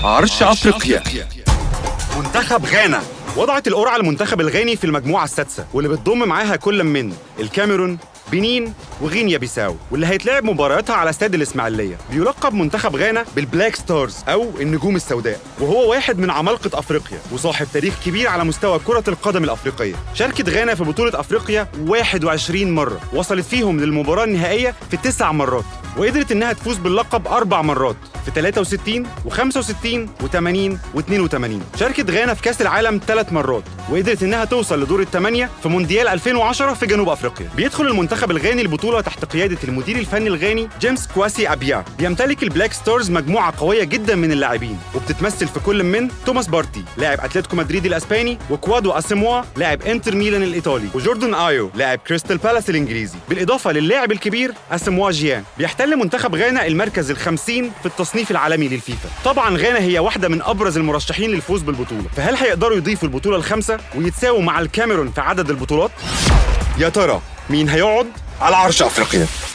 عرش أفريقيا. منتخب غانا وضعت القرعة المنتخب الغاني في المجموعة السادسة، واللي بتضم معاها كل من الكاميرون، بنين، وغينيا بيساو، واللي هيتلعب مبارياتها على استاد الإسماعيلية. بيلقب منتخب غانا بالبلاك ستارز أو النجوم السوداء، وهو واحد من عمالقة أفريقيا وصاحب تاريخ كبير على مستوى كرة القدم الأفريقية. شاركت غانا في بطولة أفريقيا 21 مرة، وصلت فيهم للمباراة النهائية في 9 مرات، وقدرت إنها تفوز باللقب 4 مرات في 63 و65 و80 و82. شاركت غانا في كأس العالم 3 مرات، وقدرت إنها توصل لدور الثمانية في مونديال 2010 في جنوب أفريقيا. بيدخل المنتخب الغاني البطولة تحت قيادة المدير الفني الغاني جيمس كواسي أبيا. بيمتلك البلاك ستارز مجموعة قوية جدا من اللاعبين، وبتتمثل في كل من توماس بارتي لاعب أتلتيكو مدريد الأسباني، وكوادو أسيموا لاعب إنتر ميلان الإيطالي، وجوردن آيو لاعب كريستال بالاس الإنجليزي، بالإضافة للاعب الكبير أسيموا جيان. بيحتل منتخب غانا المركز ال50 في التصنيف العالمي للفيفا. طبعا غانا هي واحدة من أبرز المرشحين للفوز بالبطولة، فهل هيقدروا يضيفوا البطولة الخامسة ويتساووا مع الكاميرون في عدد البطولات؟ يا ترى مين هيقعد على عرش أفريقيا؟